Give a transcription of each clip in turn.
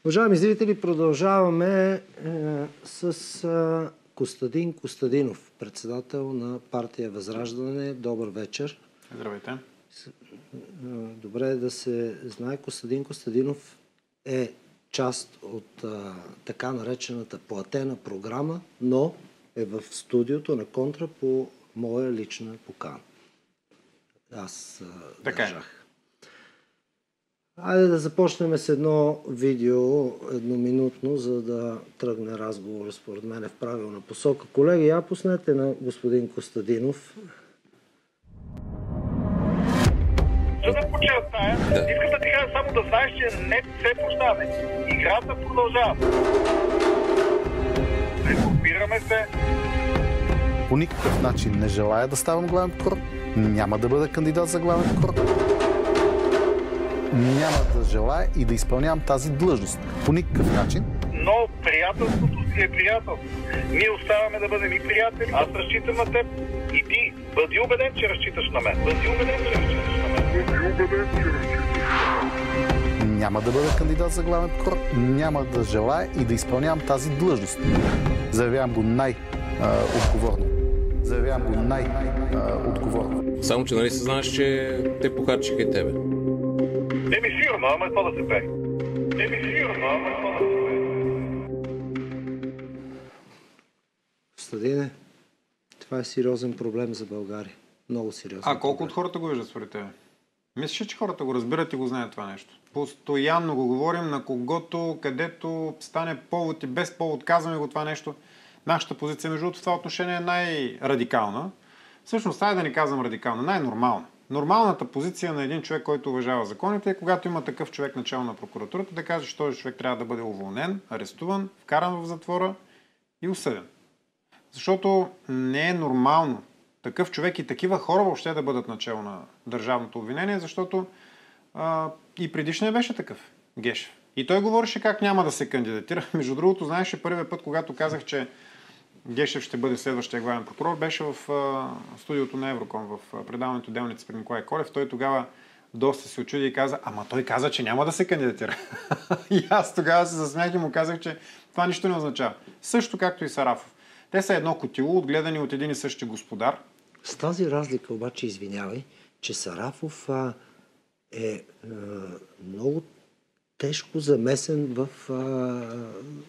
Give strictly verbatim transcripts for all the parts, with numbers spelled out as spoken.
Уважаеми зрители, продължаваме е, с е, Костадин Костадинов, председател на партия Възраждане. Добър вечер. Здравейте. Добре е да се знае, Костадин Костадинов е част от а, така наречената платена програма, но е в студиото на Контра по моя лична покана. Аз а, така държах. Айде да започнем с едно видео, едноминутно, за да тръгне разговор, според мен, в правилна посока. Колеги, я пуснете на господин Костадинов. За да подчертая, искам да ти кажа само да знаеш, че не се прощаваме. Играта продължава. Реформираме се. По никакъв начин не желая да ставам главен прокурор. Няма да бъда кандидат за главен прокурор. Няма да желая и да изпълнявам тази длъжност. По никакъв начин. Но приятелството си е приятелство. Ние оставаме да бъдем и приятели. Аз разчитам на теб. И ти бъди убеден, че разчиташ на мен. Бъди убеден, че разчиташ на мен. Бъди убеден, че разчиташ на мен. Няма да бъда кандидат за главен прокурор. Няма да желая и да изпълнявам тази длъжност. Заявявам го най-отговорно. Заявявам го най-отговорно. Само, че нали се знаеш, че те похарчиха и тебе. Не ми фирма, ама какво да се пее. Не ми фирма, ама какво да се пее. Костадине, това е сериозен проблем за България. Много сериозен А колко проблем. от хората го виждат според тебе? Мислиш, че хората го разбират и го знаят това нещо? Постоянно го говорим на когото, където стане повод и без повод. Казваме го това нещо. Нашата позиция, между другото, в това отношение е най-радикална. Всъщност, това е да не казвам радикална, най-нормална. Нормалната позиция на един човек, който уважава законите, е когато има такъв човек начало на прокуратурата, да каже, че този човек трябва да бъде уволнен, арестуван, вкаран в затвора и осъден. Защото не е нормално такъв човек и такива хора въобще да бъдат начало на държавното обвинение, защото а, и предишният беше такъв, Гешев. И той говореше как няма да се кандидатира. Между другото, знаеше първият път, когато казах, че Гешев ще бъде следващия главен прокурор, беше в а, студиото на Евроком, в а, предаването Делници при Николай Колев. Той тогава доста се очуди и каза, ама той каза, че няма да се кандидатира. И аз тогава се засмях и му казах, че това нищо не означава. Също както и Сарафов. Те са едно котило, отгледани от един и същи господар. С тази разлика обаче, извинявай, че Сарафов а, е а, много тежко замесен в а,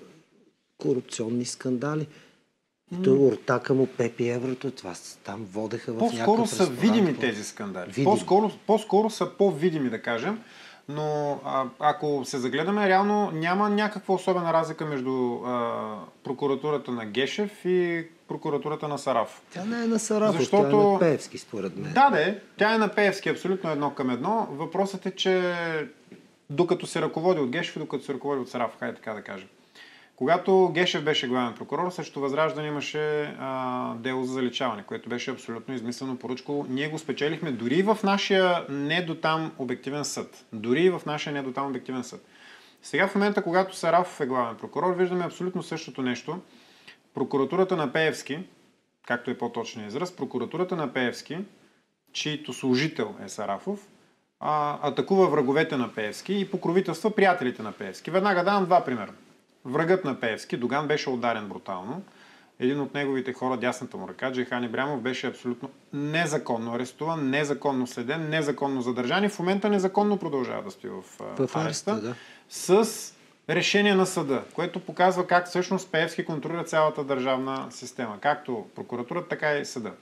корупционни скандали. И той ортака му Пепи Еврото, това там водеха в някакъв ресторант. По-скоро са видими тези скандали. Видими. По-скоро, по-скоро са по-видими, да кажем. Но а, ако се загледаме, реално няма някаква особена разлика между а, прокуратурата на Гешев и прокуратурата на Сарафов. Тя не е на Сарафов, Защото... тя е на Пеевски, според мен. Да, де, тя е на Пеевски, абсолютно едно към едно. Въпросът е, че докато се ръководи от Гешев и докато се ръководи от Сарафов, хайде така да кажем. Когато Гешев беше главен прокурор, също Възраждане имаше а, дело за заличаване, което беше абсолютно измислено поръчково. Ние го спечелихме дори в нашия не до там обективен съд. Дори в нашия не до там обективен съд. Сега в момента, когато Сарафов е главен прокурор, виждаме абсолютно същото нещо. Прокуратурата на Пеевски, както е по-точният израз, прокуратурата на Пеевски, чийто служител е Сарафов, а, атакува враговете на Пеевски и покровителства приятелите на Пеевски. Веднага давам два примера. Врагът на Пеевски, Доган, беше ударен брутално. Един от неговите хора, дясната му ръка, Джейхан Ибрямов, беше абсолютно незаконно арестуван, незаконно следен, незаконно задържан и в момента незаконно продължава да стои в, в ареста, да. С решение на съда, което показва как всъщност Пеевски контролира цялата държавна система, както прокуратурата, така и съда.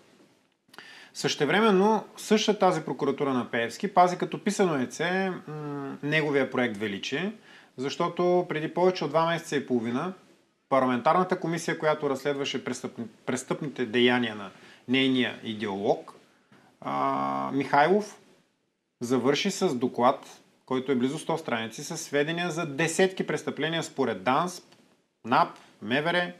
Същевременно, същата тази прокуратура на Пеевски пази като писано яйце м- неговия проект Величие, защото преди повече от два месеца и половина парламентарната комисия, която разследваше престъпни, престъпните деяния на нейния идеолог, а, Михайлов, завърши с доклад, който е близо сто страници, с сведения за десетки престъпления според ДАНС, НАП, МВР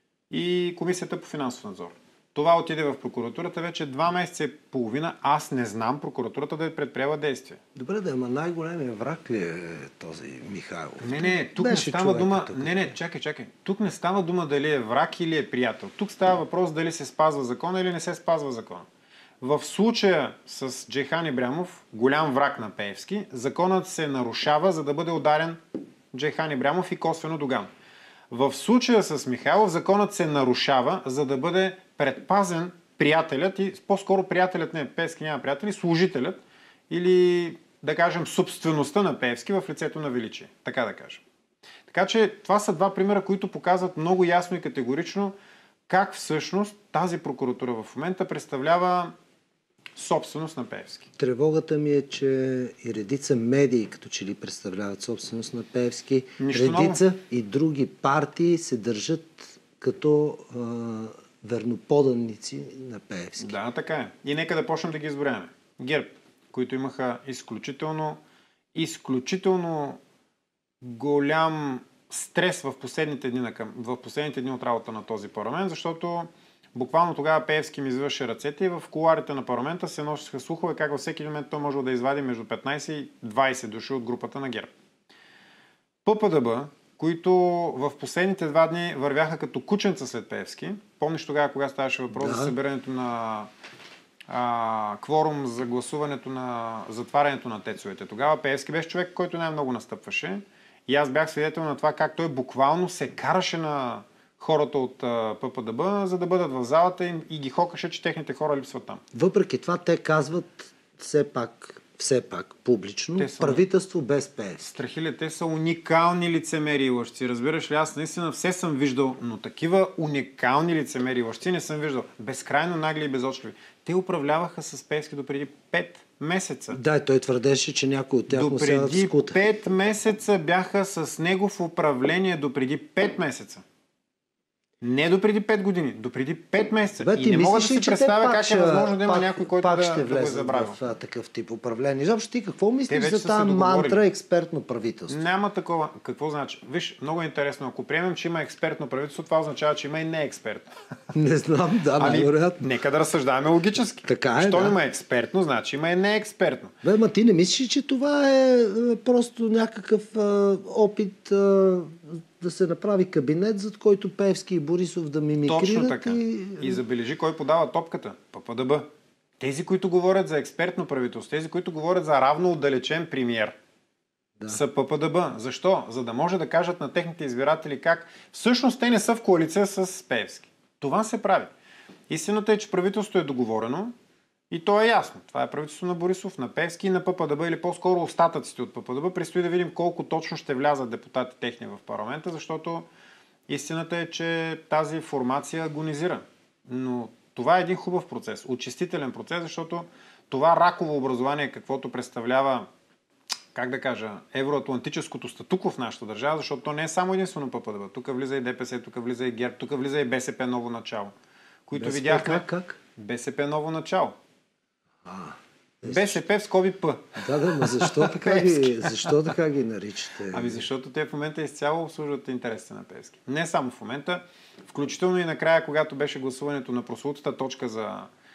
и Комисията по финансов надзор. Това отиде в прокуратурата вече два месеца и половина. Аз не знам прокуратурата да е предприела действие. Добре, да, ама най-големия враг ли е този Михайлов? Не, не, тук Беше не става дума... Тук. Не, не, чакай, чакай. Тук не става дума дали е враг или е приятел. Тук става въпрос дали се спазва закона или не се спазва закона. В случая с Джейхан Ибрямов, голям враг на Пеевски, законът се нарушава, за да бъде ударен Джейхан Ибрямов и косвено Доган. В случая с Михайлов законът се нарушава, за да бъде предпазен приятелят и по-скоро приятелят, не, Пеевски няма приятели, служителят или да кажем собствеността на Пеевски в лицето на Величие, така да кажем. Така че това са два примера, които показват много ясно и категорично как всъщност тази прокуратура в момента представлява собственост на Пеевски. Тревогата ми е, че и редица медии като че ли представляват собственост на Пеевски. Нищо редица ново. И други партии се държат като а, верноподанници на Пеевски. Да, така е. И нека да почнем да ги изброяваме. ГЕРБ, които имаха изключително, изключително голям стрес в последните дни, на, в последните дни от работа на този парламент, защото буквално тогава Пеевски ми извърши ръцете и в кулуарите на парламента се носиха слухове как във всеки момент той може да извади между петнайсет и двайсет души от групата на ГЕРБ. ППДБ, които в последните два дни вървяха като кученца след Пеевски. Помниш тогава, кога ставаше въпрос да. за събирането на а, кворум за гласуването на затварянето на тецовете. Тогава Пеевски беше човек, който най-много настъпваше. И аз бях свидетел на това как той буквално се караше на хората от а, ППДБ, за да бъдат в залата им и ги хокаше, че техните хора липсват там. Въпреки това те казват все пак, все пак публично, са... правителство без Пеевски. Страхиле, те са уникални лицемери и лъжци. Разбираш ли, аз наистина все съм виждал, но такива уникални лицемери и лъжци не съм виждал. Безкрайно нагли и безочливи. Те управляваха с Пеевски до преди пет месеца. Да, той твърдеше, че някой от тях До му сядат в преди скута. пет месеца бяха с него в управление, до преди пет месеца. Не до преди пет години, до преди пет месеца. Бе, и не мога да си представя как е възможно да има пак, някой, който пак да, ще да го е влезе забравил. в а, такъв тип управление. Изобщо ти какво мислиш вече за са тази се договорили. мантра експертно правителство? Няма такова. Какво значи? Виж, много е интересно. Ако приемем, че има експертно правителство, това означава, че има и неекспертно. Не знам, да, Ами, най-вероятно. нека да разсъждаваме логически. Така е, Що да. има експертно, значи има и неекспертно. Бе, ма ти не мислиш, че това е, е просто някакъв а, опит а, да се направи кабинет, зад който Пеевски и Борисов да мимикрират? Точно така. И... И забележи кой подава топката. ППДБ. Тези, които говорят за експертно правителство, тези, които говорят за равно отдалечен премиер, да. са ППДБ. Защо? За да може да кажат на техните избиратели как всъщност те не са в коалиция с Пеевски. Това се прави. Истината е, че правителството е договорено и то е ясно. Това е правителство на Борисов, на Пеевски и на ППДБ, или по-скоро остатъците от ППДБ. Предстои да видим колко точно ще влязат депутати техни в парламента, защото истината е, че тази формация агонизира. Но това е един хубав процес, очистителен процес, защото това раково образование, каквото представлява, как да кажа, евроатлантическото статукво в нашата държава, защото то не е само единствено ППДБ. Тук влиза и ДПС, тук влиза и ГЕРБ, тук влиза и БСП ново начало, които БСП видяхме. Как, как? БСП ново начало. А, БСП в скоби П. Да, да, но защо така, ги, защо така ги наричате? Ами защото те в момента изцяло обслужват интересите на Пеевски. Не само в момента, включително и накрая, когато беше гласуването на прословутата точка за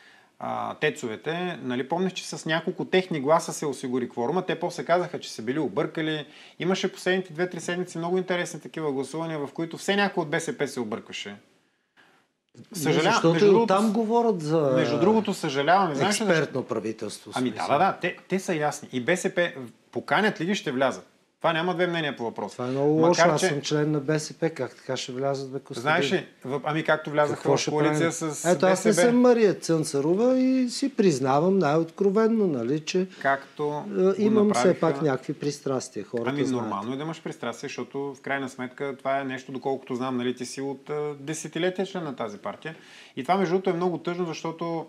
а, тецовете, нали помниш, че с няколко техни гласа се осигури кворума, те после казаха, че са били объркали. Имаше последните две-три седмици много интересни такива гласувания, в които все някой от БСП се объркаше. Съжалявам, защото между другото, там говорят за между другото, съжалявам. Знаеш, експертно правителство. Ами да, да, да, те, те са ясни. И БСП поканят ли ги, ще влязат. Това няма две мнения по въпроса. Това е много лошо. Аз съм член на БСП. Как така ще влязат, бе, Костадин? Знаеш ли, ами както влязаха в коалиция с БСБ. Ето, аз не съм Мария Цънцарова и си признавам най-откровенно, нали, че както е, имам все пак някакви пристрастия. Хората ами знаят. Нормално е да имаш пристрастия, защото в крайна сметка това е нещо, доколкото знам, нали, ти си от а, десетилетия член на тази партия. И това между другото е много тъжно, защото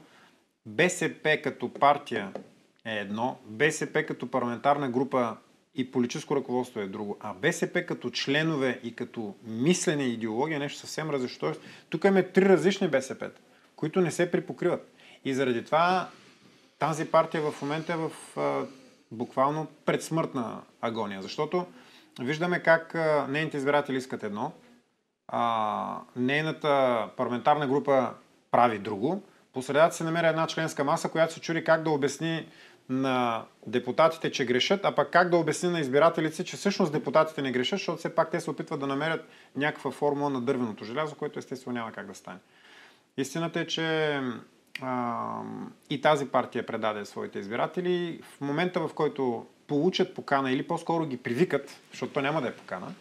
БСП като партия е едно, БСП като парламентарна група и политическо ръководство е друго. А БСП като членове и като мислене и идеология е нещо съвсем различно. Тук имаме три различни БСП, които не се припокриват. И заради това тази партия в момента е в а, буквално предсмъртна агония. Защото виждаме как а, нейните избиратели искат едно, а, нейната парламентарна група прави друго. По средата се намери една членска маса, която се чуди как да обясни на депутатите, че грешат, а пък как да обясни на избирателите, че всъщност депутатите не грешат, защото все пак те се опитват да намерят някаква формула на дървеното желязо, което естествено няма как да стане. Истината е, че а, и тази партия предаде своите избиратели. В момента, в който получат покана или по-скоро ги привикат, защото то няма да е покана,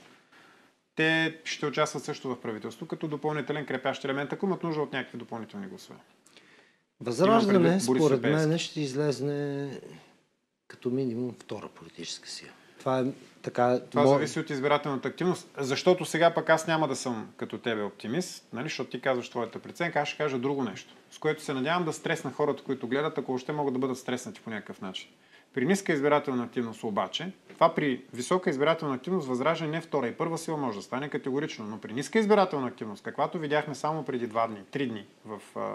те ще участват също в правителство като допълнителен крепящ елемент, ако имат нужда от някакви допълнителни гласове. Възраждане, според мен, ще излезне като минимум втора политическа сила. Това е така... Това мож... зависи от избирателната активност, защото сега пък аз няма да съм като тебе оптимист, нали, защото ти казваш твоята преценка, аз ще кажа друго нещо, с което се надявам да стресна хората, които гледат, ако още могат да бъдат стреснати по някакъв начин. При ниска избирателна активност обаче, това при висока избирателна активност възраждане не втора и първа сила може да стане категорично, но при ниска избирателна активност, каквато видяхме само преди два дни, три дни в а...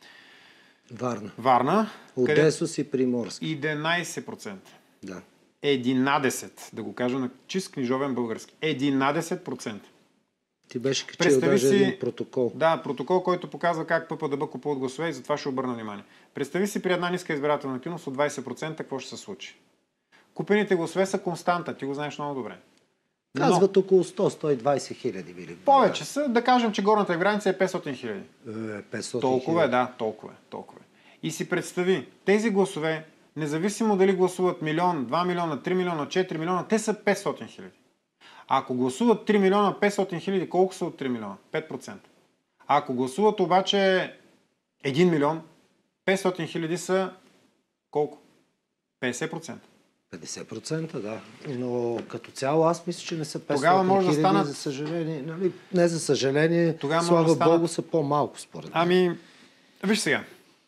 Варна. Варна. Одесос и Приморски. единайсет процента. Да. единайсет, да го кажа на чист книжовен български. единайсет процента. Ти беше качил даже си, един протокол. Да, протокол, който показва как ППДБ купуват гласове и затова ще обърна внимание. Представи си при една ниска избирателна активност от двайсет процента какво ще се случи. Купените гласове са константа, ти го знаеш много добре. Но, казват около сто до сто и двайсет хиляди били. Повече са, да кажем, че горната граница е петстотин хиляди. Е, петстотин толкова е, да, толкова е, толкова е. И си представи, тези гласове, независимо дали гласуват милион, два милиона, три милиона, четири милиона, те са петстотин хиляди. А ако гласуват три милиона, петстотин хиляди, колко са от три милиона? пет процента. А ако гласуват обаче един милион, петстотин хиляди са колко? петдесет процента. петдесет процента, да. Но като цяло аз мисля, че не са Тогава може петстотин да хиляди, станат... за съжаление. Нали? Не за съжаление, Тогава слава да станат... Богу, са по-малко според мен. Ами, виж сега.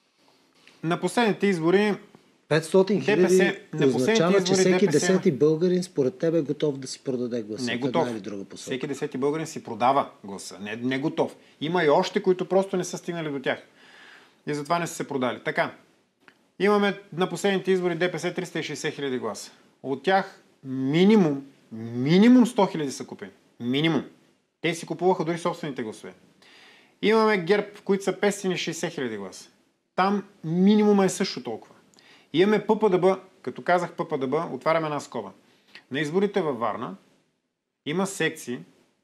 На последните избори петстотин хиляди означава, че всеки ДПС... десети българин според тебе е готов да си продаде гласа. Не е готов. Всеки десети българин си продава гласа. Не, не е готов. Има и още, които просто не са стигнали до тях. И затова не са се продали. Така. Имаме на последните избори ДПС триста и шейсет хиляди гласа. От тях минимум, минимум сто хиляди са купени. Минимум. Те си купуваха дори собствените гласове. Имаме ГЕРБ, които са петстотин и шейсет хиляди гласа. Там минимума е също толкова. И имаме ППДБ, като казах ППДБ, отваряме една скоба. На изборите във Варна има секции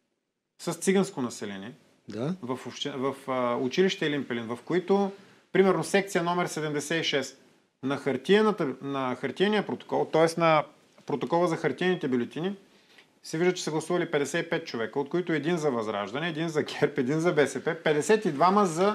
с циганско население да? в, обще... в а, училище Елин Пелин, в които, примерно, секция номер седемдесет и шест на, хартияната, на хартияния протокол, т.е. на протокола за хартияните бюлетини, се вижда, че са гласували петдесет и пет човека, от които един за Възраждане, един за ГЕРБ, един за БСП, петдесет и двама за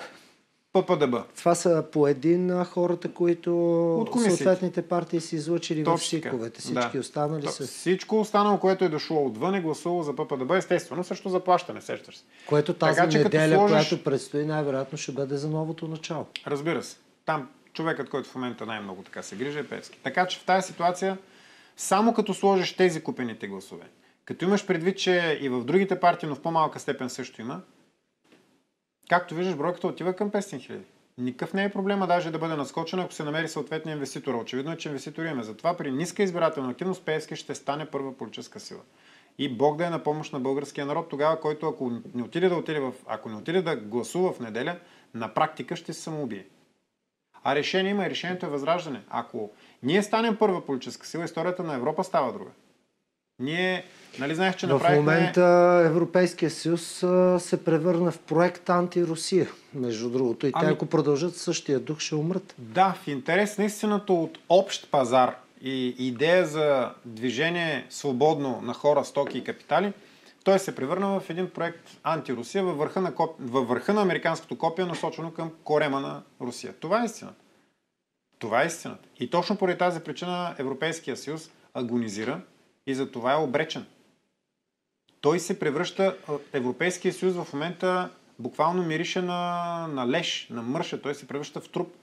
ППДБ. Това са по един на хората, които съответните партии са излъчили в СИКовете. Всички да. Останали са... Всичко останало, което е дошло отвън, е гласувало за ППДБ, естествено, също заплащане, сещаш се. Което тази така, неделя, сложиш... която предстои, най-вероятно ще бъде за новото начало. Разбира се. Там човекът, който в момента най-много така се грижи, е Певски. Така че в тази ситуация, само като сложиш тези купените гласове, като имаш предвид, че и в другите партии, но в по-малка степен също има, както виждаш, бройката отива към петстотин хиляди. Никакъв не е проблема даже да бъде наскочена, ако се намери съответния инвеститор. Очевидно е, че инвеститори имаме. Затова при ниска избирателна активност Пеевски ще стане първа политическа сила. И Бог да е на помощ на българския народ тогава, който ако не отиде да, отиде в... ако не отиде да гласува в неделя, на практика ще се самоубие. А решение има и решението е възраждане. Ако ние станем първа политическа сила, историята на Европа става друга. Ние, нали знаеш, че направихме... В момента Европейския съюз се превърна в проект анти-Русия, между другото. И ами... те, ако продължат същия дух, ще умрат. Да, в интерес на истината от общ пазар и идея за движение свободно на хора, стоки и капитали, той се превърна в един проект анти-Русия във върха на, коп... във върха на американското копие, насочено към корема на Русия. Това е истината. Това е истината. И точно поради тази причина Европейския съюз агонизира и за това е обречен. Той се превръща, Европейския съюз в момента буквално мирише на, на леш, на мърша, той се превръща в труп.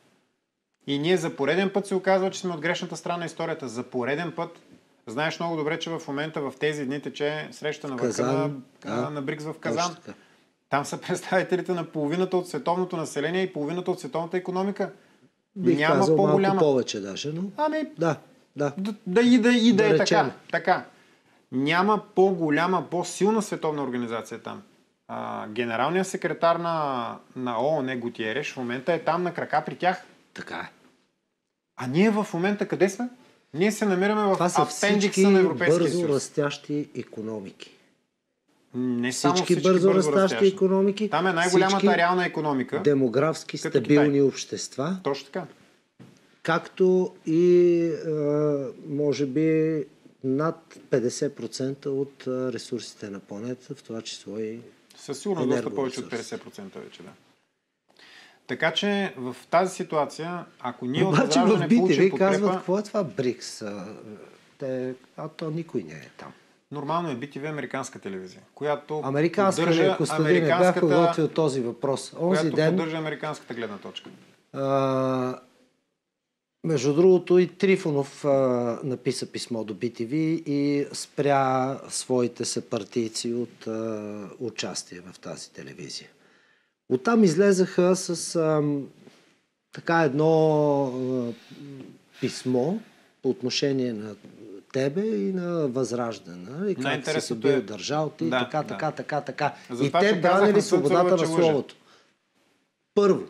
И ние за пореден път се оказва, че сме от грешната страна на историята. За пореден път, знаеш много добре, че в момента в тези дни тече среща на върха на, на, на БРИКС в Казан. Там са представителите на половината от световното население и половината от световната икономика. Бих Няма казал по-голяма... малко повече даже, но... Ами... Да. Да, да, да и да, и да, да е така, така. Няма по-голяма, по-силна световна организация там. А, генералният секретар на, на ООН Гутиереш в момента е там на крака при тях. Така е. А ние в момента къде сме? Ние се намираме в апендикса на Европейския бързо съюз. растящи икономики. Не само всички, всички бързо, бързо растящи растящи икономики. Там е най-голямата реална икономика. Демографски стабилни Китай. общества. Точно така. както и а, може би над петдесет процента от а, ресурсите на планетата, в това число и със сигурност доста повече от петдесет процента вече, да. Така че в тази ситуация, ако ние от Обаче в Възраждане би ти получим ви подкрепа... казват, какво е това БРИКС? А, те, а то никой не е там. Нормално е би ти ви американска телевизия, която Американска ли, Костадин, не бях подготвил този въпрос. Онзи която ден, поддържа американската гледна точка. а, между другото и Трифонов а, написа писмо до би ти ви и спря своите съпартийци от а, участие в тази телевизия. Оттам излезаха с а, така едно а, писмо по отношение на тебе и на Възраждане. И как си се бил е... държал ти, да, така, да. така, така, така. За и това, те бранили свободата на словото. Първо,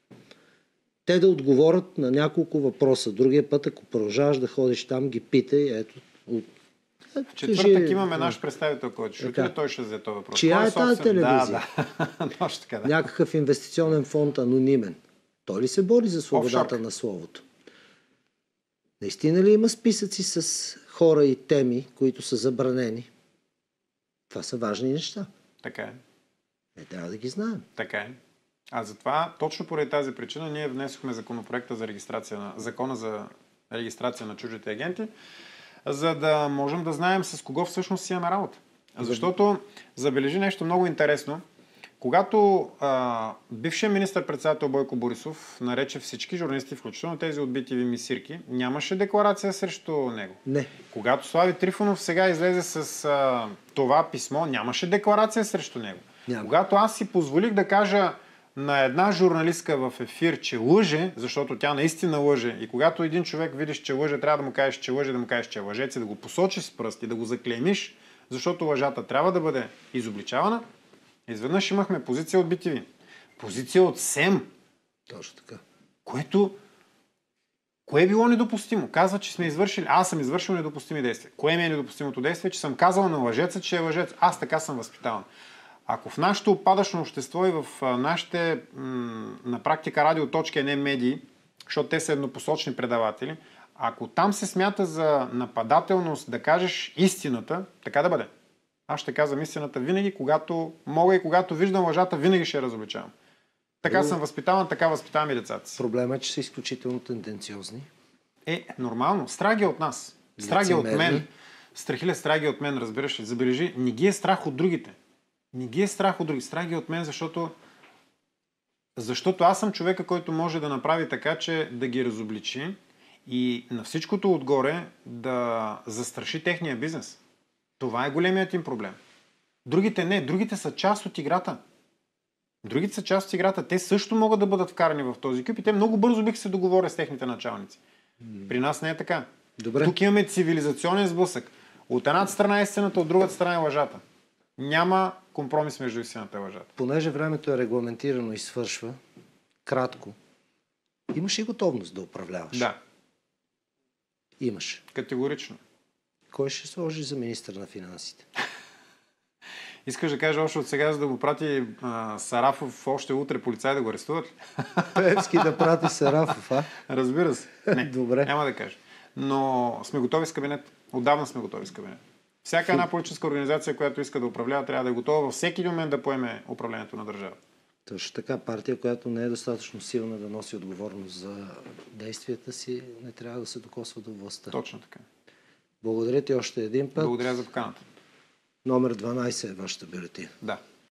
те да отговорят на няколко въпроса. Другия път, ако продължаваш да ходиш там, ги питай. Ето, от... В четвъртък имаме наш представител, който ще отиде, той ще взе този въпрос. Чия е, е тази телевизия? Да, да. Точно така, да. Някакъв инвестиционен фонд, анонимен. Той ли се бори за свободата Офшор. на словото? Наистина ли има списъци с хора и теми, които са забранени? Това са важни неща. Така е. Не трябва да ги знаем. Така е. А затова, точно поради тази причина, ние внесохме законопроекта за регистрация на, закона за регистрация на чуждите агенти, за да можем да знаем с кого всъщност си имаме работа. Защото забележи нещо много интересно. Когато а, бившият министър-председател Бойко Борисов нарече всички журналисти, включително тези от би ти ви мисирки, нямаше декларация срещу него. Не. Когато Слави Трифонов сега излезе с а, това писмо, нямаше декларация срещу него. Няма. Когато аз си позволих да кажа на една журналистка в ефир, че лъже, защото тя наистина лъже, и когато един човек видиш, че лъже, трябва да му кажеш, че лъже, да му кажеш, че е лъжец и да го посочиш с пръст и да го заклеймиш, защото лъжата трябва да бъде изобличавана, изведнъж имахме позиция от би ти ви. Позиция от СЕМ. Точно така. Което... Кое е било недопустимо? Казва, че сме извършили... Аз съм извършил недопустими действия. Кое ми е недопустимото действие? Че съм казал на лъжеца, че е лъжец. Аз така съм възпитаван. Ако в нашето опадъчно общество и в нашите м- на практика радиоточки, а не медии, защото те са еднопосочни предаватели, ако там се смята за нападателност да кажеш истината, така да бъде. Аз ще казвам истината винаги, когато мога и когато виждам лъжата, винаги ще я разобличавам. Така Друго... съм възпитаван, така възпитавам и децата си. Проблема е, че са изключително тенденциозни. Е, нормално. Страх е от нас. Страх е от мен. Страхиле, страх е от мен, разбираш ли. Забележи, не ги е страх от другите. Не ги е страх от други. Страх е от мен, защото защото аз съм човека, който може да направи така, че да ги разобличи и на всичкото отгоре да застраши техния бизнес. Това е големият им проблем. Другите не. Другите са част от играта. Другите са част от играта. Те също могат да бъдат вкарани в този кюп и те много бързо бих се договоря с техните началници. При нас не е така. Добре. Тук имаме цивилизационен сблъсък. От едната страна е истината, от другата страна е лъжата. Няма компромис между истината и лъжата. Понеже времето е регламентирано и свършва, кратко, имаш и готовност да управляваш? Да. Имаш. Категорично. Кой ще сложи за министър на финансите? Искаш да кажа още от сега, за да го прати а, Сарафов още утре полицай да го арестуват? Певски да прати Сарафов, а? Разбира се. Не, Добре. няма да кажа. Но сме готови с кабинет. Отдавна сме готови с кабинет. Всяка една политическа организация, която иска да управлява, трябва да е готова във всеки момент да поеме управлението на държава. Точно така, партия, която не е достатъчно силна да носи отговорност за действията си, не трябва да се докосва до властта. Точно така. Благодаря ти още един път. Благодаря за поканата. Номер дванайсет е вашата бюлетина. Да.